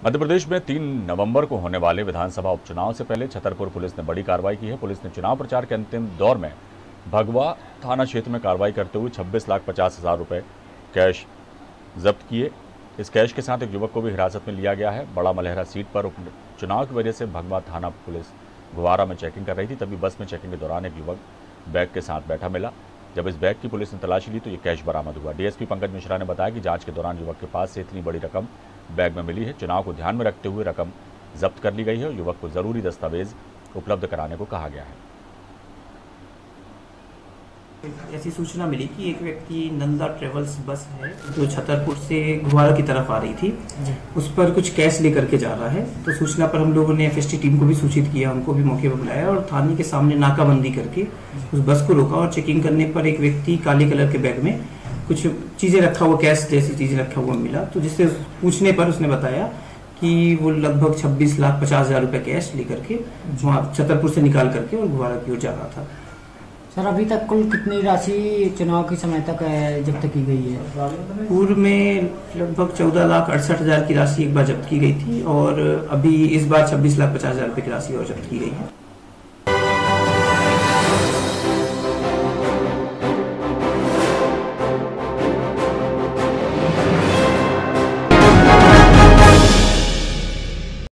मध्य प्रदेश में 3 नवंबर को होने वाले विधानसभा उपचुनाव से पहले छतरपुर पुलिस ने बड़ी कार्रवाई की है। पुलिस ने चुनाव प्रचार के अंतिम दौर में भगवा थाना क्षेत्र में कार्रवाई करते हुए 26,50,000 रुपए कैश जब्त किए। इस कैश के साथ एक युवक को भी हिरासत में लिया गया है। बड़ा मलहरा सीट पर उपचुनाव की वजह से भगवा थाना पुलिस गुवारा में चेकिंग कर रही थी, तभी बस में चेकिंग के दौरान एक युवक बैग के साथ बैठा मिला। जब इस बैग की पुलिस ने तलाशी ली तो ये कैश बरामद हुआ। डीएसपी पंकज मिश्रा ने बताया कि जांच के दौरान युवक के पास से इतनी बड़ी रकम बैग में मिली है। चुनाव को ध्यान में रखते हुए रकम जब्त कर ली गई है और युवक को जरूरी दस्तावेज उपलब्ध कराने को कहा गया है। ऐसी सूचना मिली कि एक व्यक्ति नंदा ट्रेवल्स बस है जो छतरपुर से गुवारा की तरफ आ रही थी, उस पर कुछ कैश लेकर के जा रहा है। तो सूचना पर हम लोगों ने एफएसटी टीम को भी सूचित किया, उनको भी मौके पर बुलाया और थाने के सामने नाकाबंदी करके उस बस को रोका और चेकिंग करने पर एक व्यक्ति काले कलर के बैग में कुछ चीज़ें रखा हुआ, कैश जैसी चीज़ें रखा हुआ मिला। तो जिससे पूछने पर उसने बताया कि वो लगभग 26,50,000 रुपये कैश लेकर के वहाँ छतरपुर से निकाल करके और गुवारा की ओर जा रहा था। सर, अभी तक कुल कितनी राशि चुनाव के समय तक जब्त की गई है? पूर्व में लगभग 14,68,000 की राशि एक बार जब्त की गई थी और अभी इस बार 26,50,000 रुपये की राशि और जब्त की गई है।